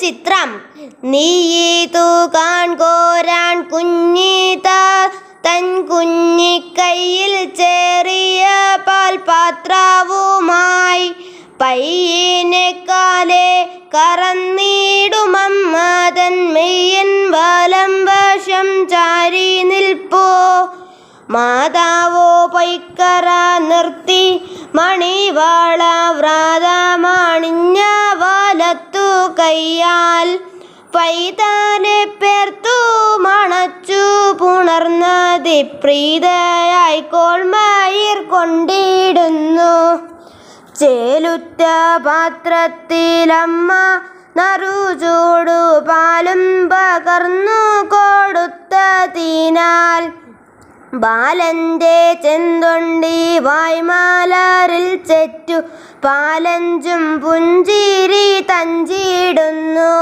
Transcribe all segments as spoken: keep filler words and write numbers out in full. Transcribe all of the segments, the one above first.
ചിത്രം. നീതു കാൺകോരാൻ കുഞ്ഞിത തൻ കുഞ്ഞിക്കൈയിൽ ചെറിയ പാൽപാത്രവുമായി പയ്യനെക്കാലെ കറന്നിടുമമ്മ തൻ മെയ്യൻ വലം വശം ചാരി നിൽപ്പോ. മാതാവോ പൈക്കറ നിർത്തി മണിവാള വ്രതമണിഞ്ഞ വലത്തു കയ്യാൽ പൈതാനെ പേർത്തു മണച്ചു പുണർന്നതി പ്രീതയായി കോൾമയിർ കൊണ്ടിടുന്നു. ചേലുറ്റ പാത്രത്തിലമ്മ നറുചൂടു പാലും പകർന്നു കൊടുത്തതിനാൽ ബാലന്റെ ചെന്തൊണ്ടി വായ്മലരിൽ ചെറ്റു പാലഞ്ചും പുഞ്ചിരി തഞ്ചിടുന്നു.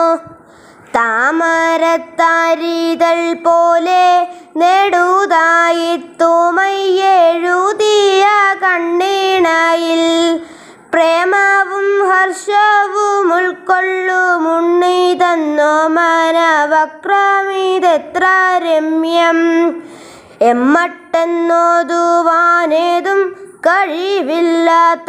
താമരത്താരിതൾ പോലെ നെടുതായി തുമയെഴുതിയ കണ്ണിണയിൽ പ്രേമവും ഹർഷവും ഉൾക്കൊള്ളുമുണ്ണി തന്നോ മനവക്രമിതെത്ര രമ്യം. എമ്മട്ടെന്നോതുവാനേതും കഴിവില്ല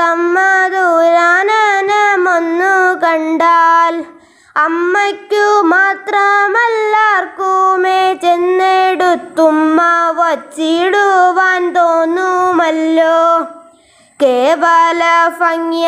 തമ്മതുരാനനമൊന്നു കണ്ടാൽ അമ്മയ്ക്കു മാത്രമല്ലാർക്കുമേ ചെന്നെടുത്തുമ്മ വച്ചിടുവാൻ തോന്നുമല്ലോ. കേവല ഭംഗ്യ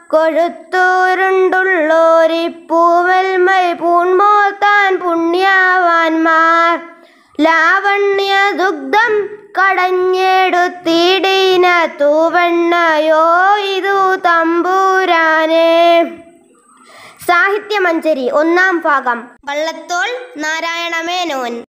കൊഴുത്തുരുണ്ടുള്ളോരിപ്പൂവൽമൈ പൂൺമോത്താൻ പുണ്യവാന്മാർ ലാവണ്യ ദുഗ്ധം കടഞ്ഞെടുത്തിടിന തൂവണ്ണയോ ഇതു തമ്പുരാനെ. സാഹിത്യമഞ്ജരി ഒന്നാം ഭാഗം. വള്ളത്തോൾ നാരായണ മേനോൻ.